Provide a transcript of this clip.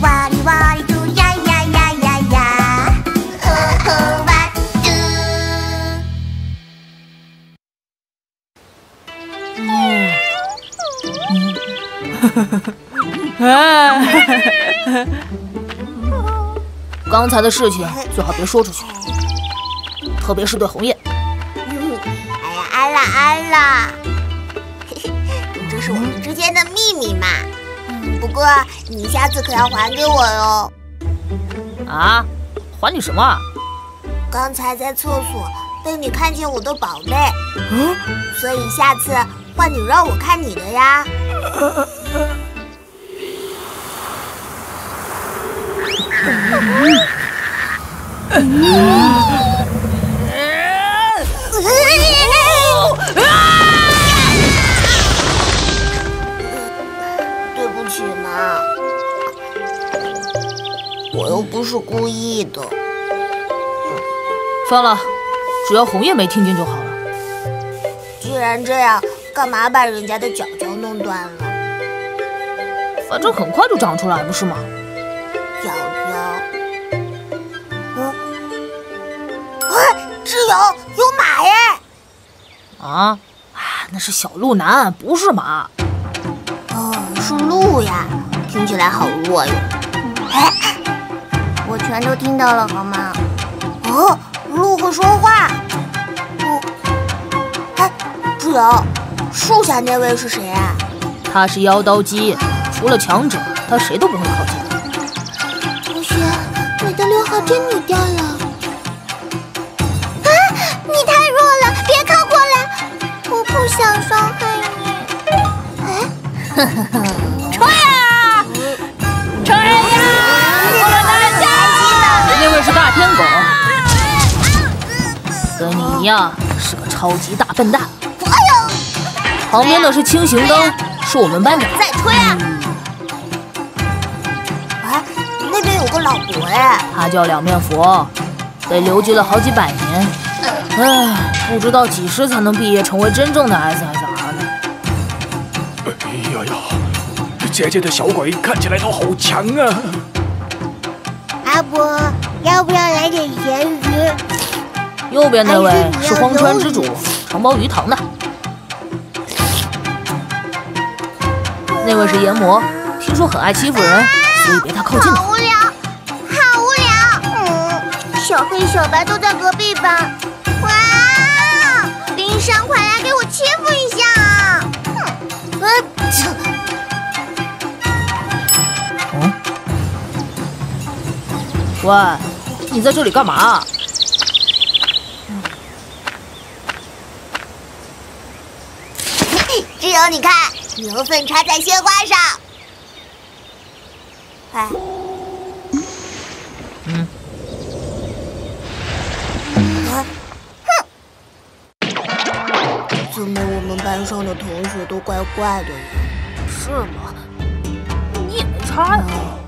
哇哩哇哩嘟呀呀呀呀呀，呵呵哇嘟。 刚才的事情最好别说出去，特别是对红叶。 哎呀，安啦安啦，这是我们之间的秘密嘛。不过你下次可要还给我哟。 啊？还你什么？ 刚才在厕所被你看见我的宝贝，所以下次换你让我看你的呀。对不起嘛，我又不是故意的。 算了，只要红叶没听见就好了。 既然这样，干嘛把人家的脚脚弄断了？ 反正很快就长出来，不是吗？ 脚脚，挚友有马耶！ 啊，那是小鹿男，不是马。 哦，是鹿呀，听起来好弱哟。哎，我全都听到了，好吗？哦，鹿会说话。哎，挚友，树下那位是谁啊？ 他是妖刀姬，除了强者，他谁都不会靠近。 同学，你的刘海真扭掉了。啊，你太弱了，别靠过来，我不想伤害你。哎， 冲呀！冲人呀！我们拿下！那位是大天狗，跟你一样是个超级大笨蛋。旁边的是轻型灯，是我们班长。 再推啊！啊，那边有个老伯哎， 他叫两面佛，被留级了好几百年。唉，不知道几时才能毕业，成为真正的 SSR 呢？ 哎呀呀，姐姐的小鬼看起来都好强啊！ 阿伯，要不要来点咸鱼？ 右边那位是荒川之主，承包鱼塘的。那位是炎魔，听说很爱欺负人，所以别太靠近他。 好无聊，好无聊。小黑、小白都在隔壁班。哇，冰山，快来给我欺负一下啊！ 喂，你在这里干嘛？ 挚友，你看，牛粪插在鲜花上。哎，怎么我们班上的同学都怪怪的呀？ 是吗？你也没差呀。